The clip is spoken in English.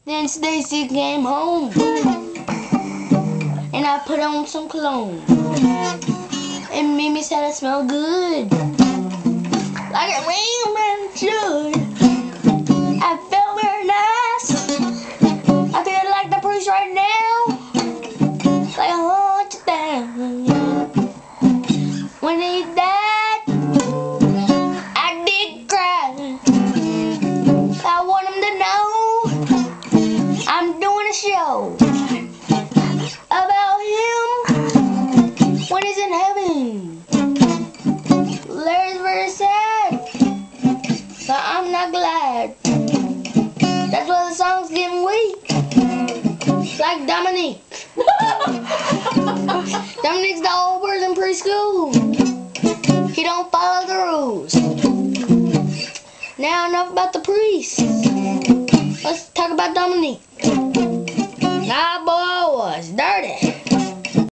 Then Stacy came home, and I put on some cologne. And Mimi said I smell good, like a real man should. I felt very nice. I feel like the priest right now, like a hundred down. When he died, I did cry. I want him to know I'm doing a show about him when he's in heaven. Larry's very sad, but I'm not glad. That's why the song's getting weak, like Dominique. Dominique's the old person preschool. He don't follow the rules. Now enough about the priest. Let's talk about Dominique. That boy was dirty.